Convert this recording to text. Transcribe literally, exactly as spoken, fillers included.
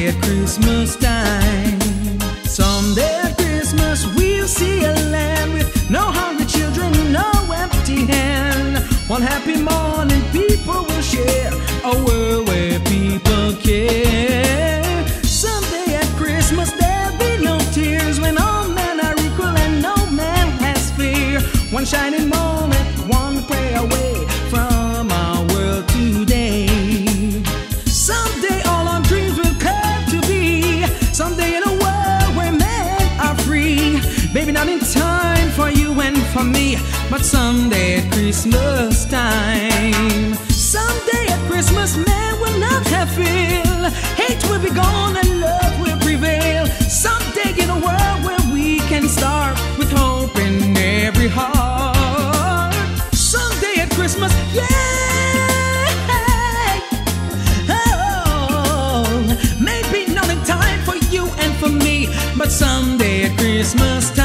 at Christmas time. Someday at Christmas we'll see a land with no hungry children, no empty hand. One happy morning people will share a world where people care. Someday at Christmas there'll be no tears, when all men are equal and no man has fear. One shining moment, one prayer away from our world today. Someday all our dreams will come to be. Someday in a world where men are free. Maybe not in time for you and for me, but someday at Christmas time. Someday at Christmas man will not have fear. Hate will be gone and love will prevail. Someday in a world where we can start with hope in every heart. Someday at Christmas, yeah. Oh, maybe not in time for you and for me, but someday at Christmas time.